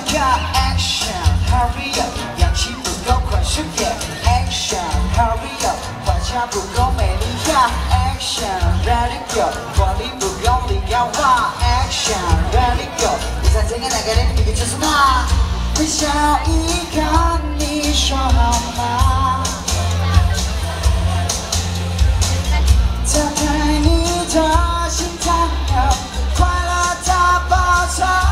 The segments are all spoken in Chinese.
Action，hurry up， 氧气不够快速点 ，Action，hurry up， 花架不够美丽呀 ，Action，ready go， 活力不够力要哇 ，Action，ready go， 你猜这个哪个人？你个就是那，微笑一看，你说好吗？打开你的心脏，快乐大爆炸。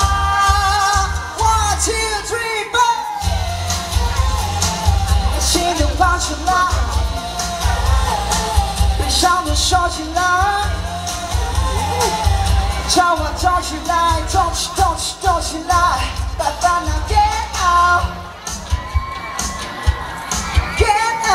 心都放起来，悲伤的收起来，叫我动起来，动起来，把烦恼 get out，get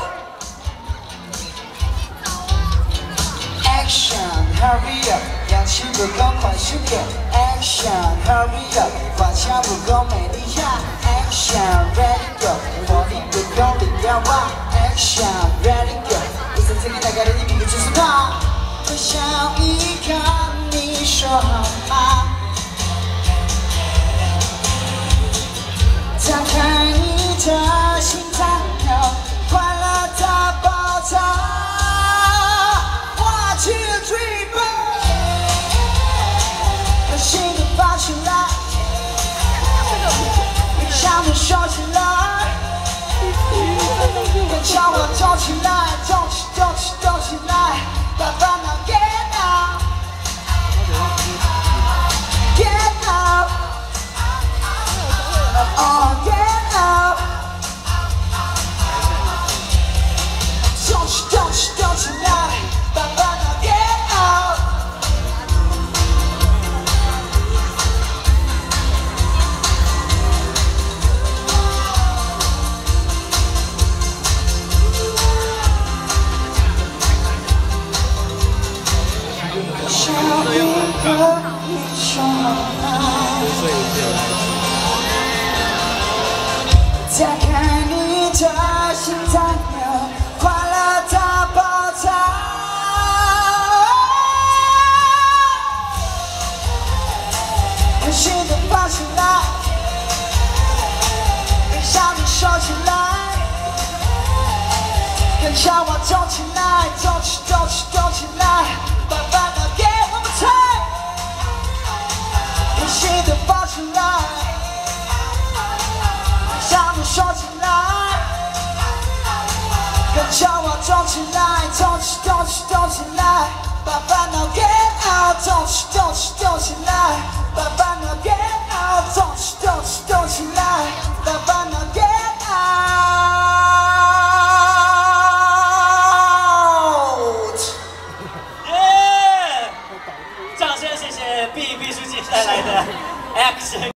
out。Action，hurry up， 氧气不够快速点 ，Action，hurry up， 花架不够美丽呀 ，Action，ready go， 活力不够力要哇 ，Action，ready go， 不是这个那个的，你比个就是他，微笑一看，你说好吗？打开你的心脏，快乐大爆炸。 心都放起来，悲伤的收起来，叫我动起来，动起来，把烦恼 get out，get out， oh get out， 动起来，把烦恼 get out。 笑一个，你说好吗？打开你的心脏，快乐大爆炸。心都放起来，悲伤的收起来，跟着我动起来，动起来，把烦恼。 心都放起来，想都说起来，跟着我动起来，动起来，把烦恼 get out， 动起来，把烦恼 get out， 动起来，把烦恼 get out。 掌声谢谢毕书记带来的 Action。